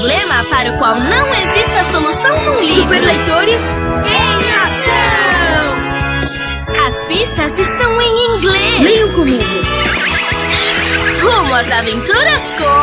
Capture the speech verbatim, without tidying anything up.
problema para o qual não exista solução num livro. Super leitores em ação! As pistas estão em inglês. Leiam comigo. Rumo às aventuras com...